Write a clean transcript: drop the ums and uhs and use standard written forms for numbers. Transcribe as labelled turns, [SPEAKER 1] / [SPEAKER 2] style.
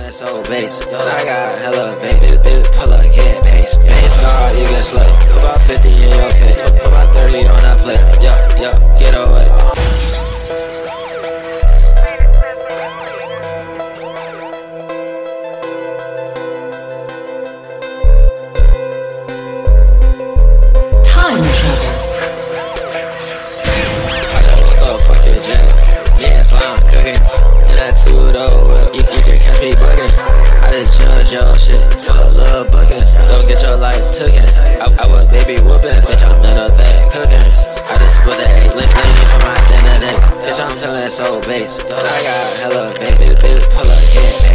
[SPEAKER 1] feeling so base, and I got hella baby, bitch, pull up, get pace. Base guard, you get slut. Put about 50 in your face, put about 30 on that plate. Yo, get away.
[SPEAKER 2] Time travel.
[SPEAKER 1] I said, oh, fuck your jail. Yeah, slime cooking. And that two-door, you can catch me bugging. I just judge your shit for a little bucket. Don't get your life tookin'. I was baby whoopin'. Bitch, I'm in a thing cooking. I just put that egg link for my dinner day. Bitch, I'm feeling so base, and I got hella baby, bitch, pull up, get paid.